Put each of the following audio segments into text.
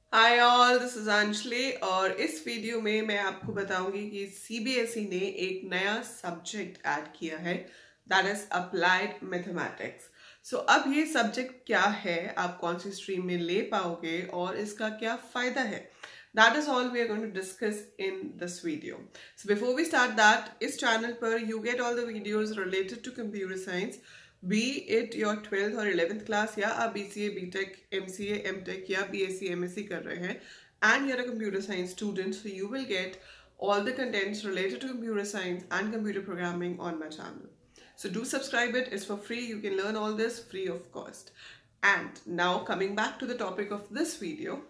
Hi all, this is Anjali और इस video में मैं आपको बताऊंगी कि सीबीएसई ने एक नया सब्जेक्ट ऐड किया है, that is applied mathematics. So अब ये सब्जेक्ट क्या है, आप कौन सी स्ट्रीम में ले पाओगे और इसका क्या फायदा है, that is all we are going to discuss in this video. So before we start that, इस चैनल पर you get all the videos related to computer science, be it your 12th और 11th क्लास, या आप BCA BTech MCA MTech या BSc MSc कर रहे हैं and you're a computer science student, so you will get all the contents related to computer science and computer programming on my channel. So do subscribe it, it's for free, you can learn all this free of cost. And now coming back to the topic of this video,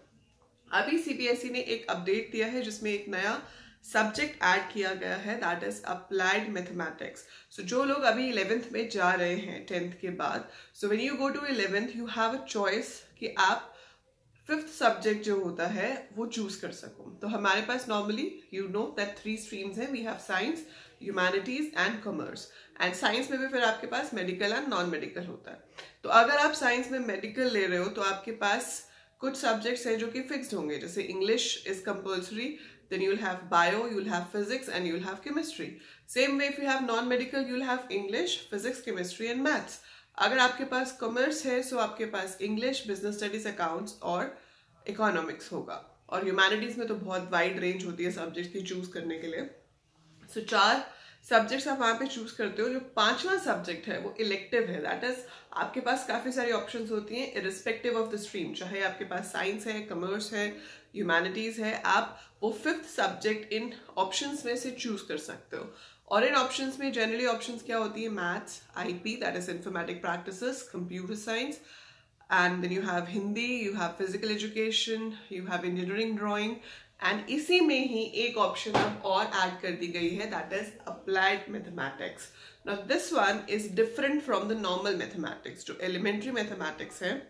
अभी CBSE ने एक update दिया है जिसमें एक नया subject add किया गया है, that is applied mathematics. So जो लोग अभी 11th में जा रहे हैं 10th के बाद, so when you go to 11th you have a choice कि आप 5th सब्जेक्ट जो होता है वो चूज कर सको। तो हमारे पास normally you know that 3 streams हैं, we have science, humanities and commerce. And science में भी फिर आपके पास मेडिकल एंड नॉन मेडिकल होता है। तो अगर आप साइंस में मेडिकल ले रहे हो तो आपके पास कुछ सब्जेक्ट्स हैं जो कि फिक्स्ड होंगे, जैसे English is compulsory, then you'll have bio, you'll have physics and you'll have chemistry. Same way if you have non-medical, you'll have English, physics, chemistry and maths. अगर आपके पास कॉमर्स है सो आपके पास इंग्लिश, बिजनेस स्टडीज, अकाउंट्स और economics होगा। और humanities में तो बहुत वाइड रेंज होती है सब्जेक्ट की चूज करने के लिए। सो 4 सब्जेक्ट्स आप वहां पे चूज करते हो। जो 5वां सब्जेक्ट है वो इलेक्टिव है, दैट इज आपके पास काफी सारी ऑप्शंस होती हैं इरिस्पेक्टिव ऑफ द स्ट्रीम, चाहे आपके पास साइंस है, कॉमर्स है, ह्यूमैनिटीज है, आप वो 5th सब्जेक्ट इन ऑप्शंस में से चूज कर सकते हो। और इन ऑप्शंस में जनरली ऑप्शंस क्या होती है, maths, IP that is informatic practices, computer science, and then you have Hindi, you have physical education, you have engineering drawing, and इसी में ही एक ऑप्शन अब और ऐड कर दी गई है, that is applied mathematics. Now this one is different from the normal mathematics. जो elementary mathematics है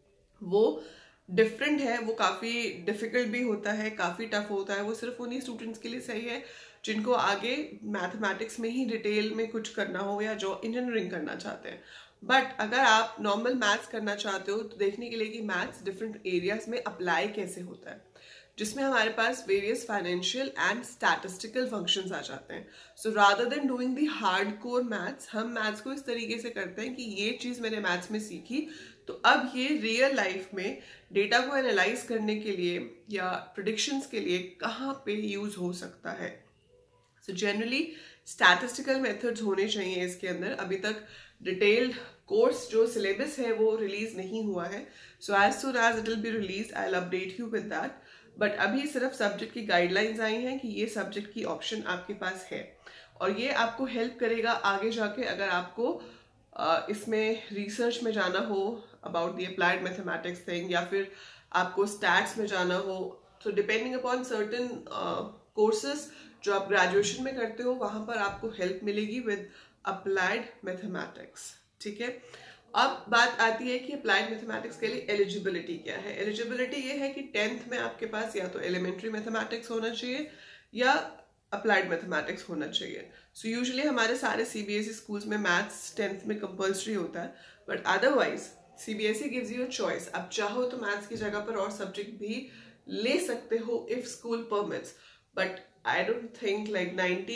वो डिफरेंट है, वो काफ़ी डिफिकल्ट भी होता है, काफ़ी टफ होता है। वो सिर्फ उन्हीं स्टूडेंट्स के लिए सही है जिनको आगे मैथमेटिक्स में ही डिटेल में कुछ करना हो या जो इंजीनियरिंग करना चाहते हैं। बट अगर आप नॉर्मल मैथ्स करना चाहते हो तो देखने के लिए कि मैथ्स डिफरेंट एरियाज में अप्लाई कैसे होता है, जिसमें हमारे पास various financial and statistical functions आ जाते हैं। So rather than doing the hard core maths, हम मैथ्स को इस तरीके से करते हैं कि ये चीज़ मैंने मैथ्स में सीखी तो अब ये रियल लाइफ में डेटा को एनालाइज करने के लिए या प्रेडिक्शंस के लिए कहाँ पे यूज हो सकता है। सो जनरली स्टैटिस्टिकल मेथड्स होने चाहिए इसके अंदर। अभी तक डिटेल्ड कोर्स जो सिलेबस है वो रिलीज नहीं हुआ है, so as soon as it will be release I will update you with that. But अभी सिर्फ सब्जेक्ट की गाइडलाइंस आई हैं कि ये सब्जेक्ट की ऑप्शन आपके पास है और ये आपको हेल्प करेगा आगे जाके अगर आपको इसमें रिसर्च में जाना हो about the applied mathematics thing, या फिर आपको स्टैट्स में जाना हो। तो डिपेंडिंग अपॉन सर्टेन कोर्सेज जो आप ग्रेजुएशन में करते हो वहां पर आपको हेल्प मिलेगी विद अप्लाइड मैथमेटिक्स। ठीक है, अब बात आती है कि अप्लाइड मैथमेटिक्स के लिए एलिजिबिलिटी क्या है। एलिजिबिलिटी ये है कि 10th में आपके पास या तो एलिमेंट्री मैथमेटिक्स होना चाहिए या अप्लाइड मैथमेटिक्स होना चाहिए। सो यूजुअली हमारे सारे CBSE स्कूल्स में मैथ्स 10th में कंपल्सरी होता है, but otherwise CBSE gives you a choice. आप चाहो तो मैथ्स की जगह पर और सब्जेक्ट भी ले सकते हो if school permits, but I don't think like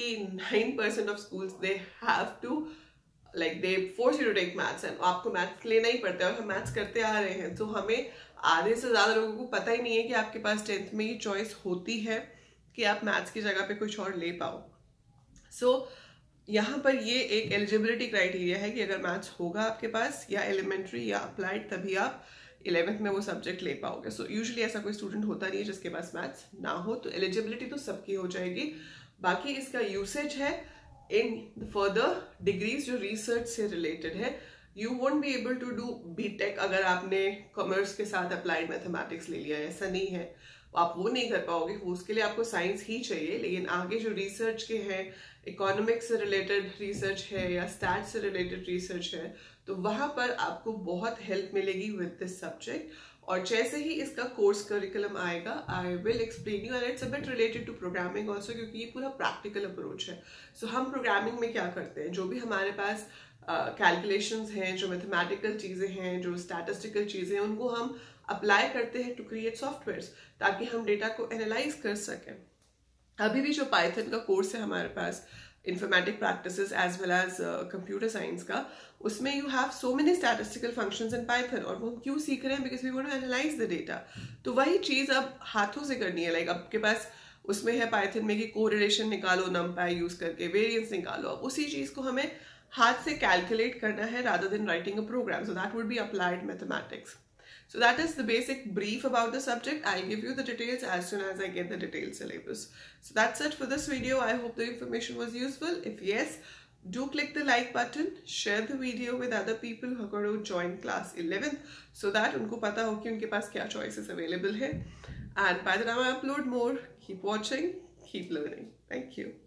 99% of schools they have to like they force you to take maths, and आपको मैथ्स लेना ही पड़ता है। और हम मैथ्स करते आ रहे हैं तो हमें आधे से ज्यादा लोगों को पता ही नहीं है कि आपके पास 10th में ये चॉइस होती है कि आप मैथ्स की जगह पे कुछ और ले पाओ। सो यहाँ पर ये एक एलिजिबिलिटी क्राइटेरिया है कि अगर मैथ्स होगा आपके पास या एलिमेंट्री या अप्लाइड, तभी आप 11th में वो सब्जेक्ट ले पाओगे। सो यूजुअली ऐसा कोई स्टूडेंट होता नहीं है जिसके पास मैथ्स ना हो, तो एलिजिबिलिटी तो सबकी हो जाएगी। बाकी इसका यूसेज है इन फर्दर डिग्रीज जो रिसर्च से रिलेटेड है। You won't be able to do BTech अगर आपने कॉमर्स के साथ अप्लाइड मैथमेटिक्स ले लिया, ऐसा नहीं है, आप वो नहीं कर पाओगे। उसके लिए आपको साइंस ही चाहिए। लेकिन आगे जो रिसर्च के हैं, इकोनॉमिक्स से रिलेटेड रिसर्च है या स्टैट से रिलेटेड रिसर्च है, तो वहां पर आपको बहुत हेल्प मिलेगी विद दिस सब्जेक्ट। और जैसे ही इसका कोर्स करिकुलम आएगा I will explain you, and it's a bit related to programming also, क्योंकि ये पूरा प्रैक्टिकल अप्रोच है। सो हम प्रोग्रामिंग में क्या करते हैं, जो भी हमारे पास कैलकुलेशंस हैं, जो मैथमेटिकल चीज़ें हैं, जो स्टैटिस्टिकल चीज़ें हैं, उनको हम अप्लाई करते हैं टू क्रिएट सॉफ्टवेयर ताकि हम डेटा को एनालाइज कर सकें। अभी भी जो पाइथन का कोर्स है हमारे पास, informatic practices as well as computer science का, उसमें you have so many statistical functions in Python, और वो हम क्यों सीख रहे हैं? Because we want to analyse the data. तो वही चीज अब हाथों से करनी है। लाइक आपके पास उसमें है पाइथन में कि कोरिलेशन निकालो नमपाई यूज करके, वेरिएंस निकालो, अब उसी चीज को हमें हाथ से कैलकुलेट करना है rather than writing a program. So that would be applied mathematics. So that is the basic brief about the subject. I'll give you the details as soon as I get the detailed syllabus. So that's it for this video. I hope the information was useful. If yes, do click the like button, share the video with other people who are going to join class 11th so that उनको पता हो कि उनके पास क्या choices available है. And by the time I upload more, keep watching, keep learning. Thank you.